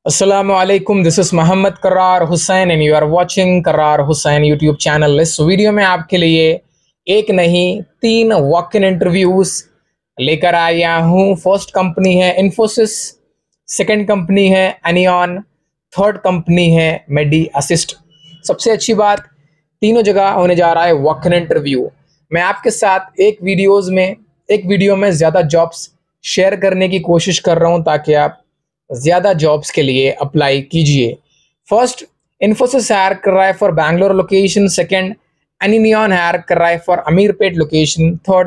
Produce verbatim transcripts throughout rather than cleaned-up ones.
Assalamu alaikum. This is Mohammed Karar Hussain and you are watching Karar Hussain YouTube channel. इस video में आपके लिए एक नहीं तीन वॉक इन इंटरव्यूज लेकर आया हूँ। फर्स्ट कंपनी है इन्फोसिस, सेकंड कंपनी है एनियन, थर्ड कंपनी है मेडी असिस्ट। सबसे अच्छी बात, तीनों जगह होने जा रहा है वॉक इन इंटरव्यू। मैं आपके साथ एक वीडियोस में एक वीडियो में ज़्यादा जॉब्स शेयर करने की कोशिश कर रहा हूँ ताकि आप ज़्यादा जॉब्स के लिए अप्लाई कीजिए। फर्स्ट, इन्फोसिस हायर कर रहा है for Bangalore location. Second, Anion hire कर रहा है for Ameerpet location. Third,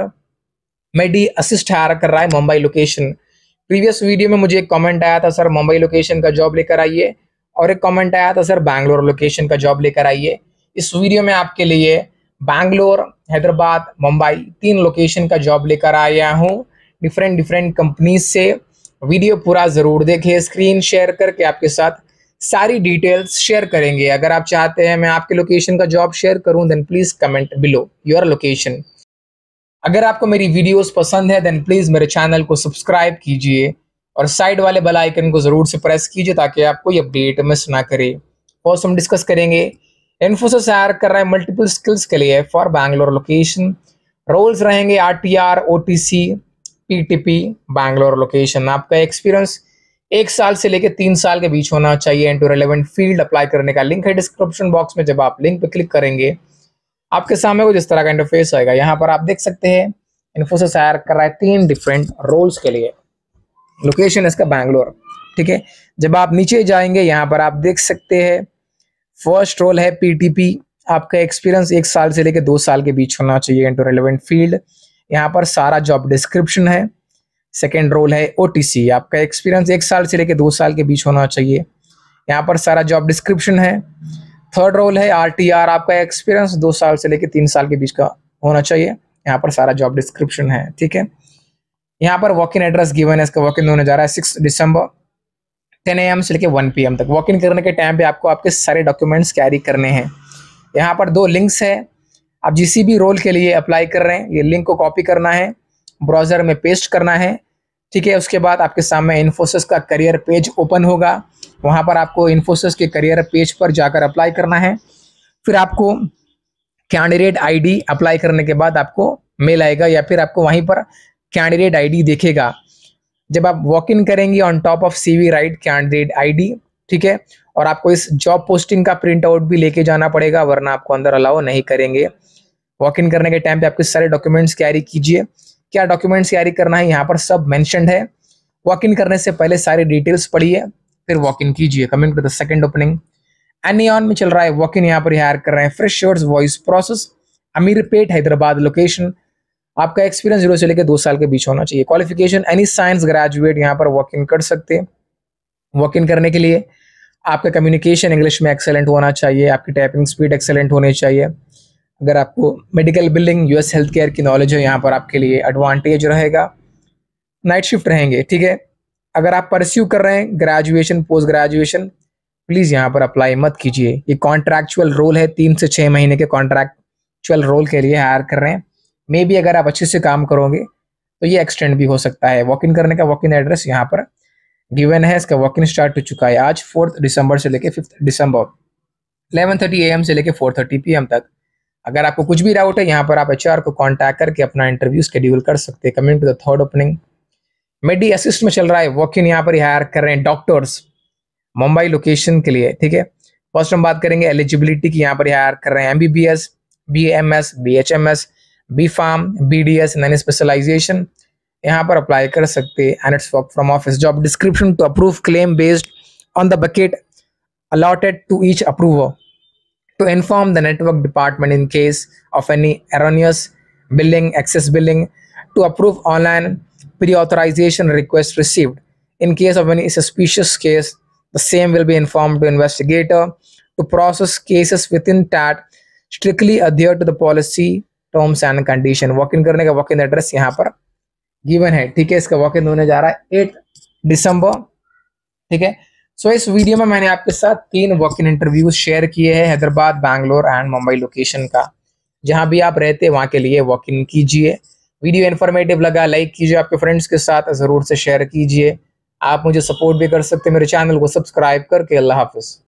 Medi Assist hire कर रहा है मुंबई लोकेशन। प्रीवियस वीडियो में मुझे एक कमेंट आया था, सर मुंबई लोकेशन का जॉब लेकर आइए, और एक कमेंट आया था, सर बैंगलोर लोकेशन का जॉब लेकर आइए। इस वीडियो में आपके लिए बैंगलोर, हैदराबाद, मुंबई तीन लोकेशन का जॉब लेकर आया हूँ डिफरेंट डिफरेंट कंपनीज से। वीडियो पूरा ज़रूर देखिए, स्क्रीन शेयर करके आपके साथ सारी डिटेल्स शेयर करेंगे। अगर आप चाहते हैं मैं आपके लोकेशन का जॉब शेयर करूं, then please comment below your location. अगर आपको मेरी वीडियोस पसंद है देन प्लीज़ मेरे चैनल को सब्सक्राइब कीजिए और साइड वाले बेल आइकन को ज़रूर से प्रेस कीजिए ताकि आपको ये अपडेट मिस ना करे। फर्स्ट हम डिस्कस करेंगे, इन्फोसिस हायर कर रहा है मल्टीपल स्किल्स के लिए फॉर बैंगलोर लोकेशन। रोल्स रहेंगे R T R, O T C, PTP, Bangalore location. आपका एक्सपीरियंस एक साल से लेकर तीन साल के बीच होना चाहिए। इनटू रेलेवेंट फील्ड अप्लाई करने का लिंक है डिस्क्रिप्शन बॉक्स में। जब आप लिंक पे क्लिक करेंगे आपके सामने कुछ इस तरह का इंटरफेस आएगा। यहाँ पर आप देख सकते हैं इन्फोसिस हायर कर रहा है तीन डिफरेंट रोल्स के लिए। लोकेशन इसका बैंगलोर, ठीक है। जब आप नीचे जाएंगे यहाँ पर आप देख सकते हैं फर्स्ट रोल है पीटीपी। आपका एक्सपीरियंस एक साल से लेकर दो साल के बीच होना चाहिए। इनटू रेलेवेंट फील्ड, यहाँ पर सारा जॉब डिस्क्रिप्शन है। सेकेंड रोल है ओटीसी। आपका एक्सपीरियंस एक साल से लेकर दो साल के बीच होना चाहिए। यहाँ पर सारा जॉब डिस्क्रिप्शन है। थर्ड रोल है आरटीआर। आपका एक्सपीरियंस दो साल से लेकर तीन साल के बीच का होना चाहिए। यहाँ पर सारा जॉब डिस्क्रिप्शन है, ठीक है। यहाँ पर वॉक इन एड्रेस गिवन है। इसका वॉक इन होने जा रहा है six December ten A M से लेकर वन पी एम तक। वॉक इन करने के टाइम पे आपको आपके सारे डॉक्यूमेंट्स कैरी करने हैं। यहाँ पर दो लिंक्स है। आप जिस भी रोल के लिए अप्लाई कर रहे हैं ये लिंक को कॉपी करना है, ब्राउज़र में पेस्ट करना है, ठीक है। उसके बाद आपके सामने इन्फोसिस का करियर पेज ओपन होगा। वहाँ पर आपको इन्फोसिस के करियर पेज पर जाकर अप्लाई करना है। फिर आपको कैंडिडेट आईडी अप्लाई करने के बाद आपको मेल आएगा या फिर आपको वहीं पर कैंडिडेट आईडी दिखेगा। जब आप वॉक इन करेंगे on top of CV right candidate ID, ठीक है। और आपको इस जॉब पोस्टिंग का प्रिंट आउट भी लेके जाना पड़ेगा वरना आपको अंदर अलाउ नहीं करेंगे। वॉक इन करने के टाइम पे आपके सारे डॉक्यूमेंट्स कैरी कीजिए। क्या डॉक्यूमेंट्स कैरी करना है यहाँ पर सब मेंशन्ड है। वॉक इन करने से पहले सारी डिटेल्स पढ़िए फिर वॉक इन कीजिए। Coming to the second opening, एनियन में चल रहा है वॉक इन। यहाँ पर हायर कर रहे हैं freshers voice process, Ameerpet, Hyderabad location. आपका एक्सपीरियंस जीरो से लेकर दो साल के बीच होना चाहिए। क्वालिफिकेशन एनी साइंस ग्रेजुएट यहाँ पर वॉक इन कर सकते हैं। वॉक इन करने के लिए आपका कम्युनिकेशन इंग्लिश में एक्सेलेंट होना चाहिए। आपकी टाइपिंग स्पीड एक्सेलेंट होनी चाहिए। अगर आपको medical building, US health care की नॉलेज है यहाँ पर आपके लिए एडवांटेज रहेगा। नाइट शिफ्ट रहेंगे, ठीक है। अगर आप परस्यू कर रहे हैं ग्रेजुएशन, पोस्ट ग्रेजुएशन, प्लीज़ यहाँ पर अप्लाई मत कीजिए। ये कॉन्ट्रैक्चुअल रोल है, तीन से छः महीने के कॉन्ट्रैक्चुअल रोल के लिए हायर कर रहे हैं। मे बी अगर आप अच्छे से काम करोगे तो ये एक्सटेंड भी हो सकता है। वॉक इन करने का वॉक इन एड्रेस यहाँ पर गिवन है। इसका वॉक इन स्टार्ट हो चुका है आज फोर्थ दिसंबर से लेकर fifth December eleven thirty A M से लेकर फोर थर्टी पी एम तक। अगर आपको कुछ भी डाउट है यहाँ पर आप एच आर को कांटेक्ट करके अपना इंटरव्यू शेड्यूल कर सकते हैं। Coming to the third opening, Medi Assist में चल रहा है वॉक इन। यहाँ पर हायर कर रहे हैं डॉक्टर्स मुंबई लोकेशन के लिए, ठीक है। फर्स्ट हम बात करेंगे एलिजिबिलिटी की। यहाँ पर हायर कर रहे हैं MBBS, BMS, BHMS, B pharm, BDS, non specialization. यहाँ पर अप्लाई कर सकते हैं। And it's work from office. Job description to approve claim based on the bucket allotted to each approver, to inform the network department in case of any erroneous billing, excess billing, to approve online pre-authorization request received. In case of any suspicious case, the same will be informed to investigator, to process cases within T A T, strictly adhere to the policy, terms and condition. Walk in करने का walk in address यहाँ पर given है, ठीक है। इसका walk in होने जा रहा है एट दिसंबर, ठीक है। सो so, इस वीडियो में मैंने आपके साथ तीन वॉक इन इंटरव्यूज शेयर किए हैं हैदराबाद, बैंगलोर एंड मुंबई लोकेशन का। जहां भी आप रहते हैं वहां के लिए वॉक इन कीजिए। वीडियो इन्फॉर्मेटिव लगा लाइक कीजिए, आपके फ्रेंड्स के साथ ज़रूर से शेयर कीजिए। आप मुझे सपोर्ट भी कर सकते हैं मेरे चैनल को सब्सक्राइब करके। अल्लाह हाफिज़।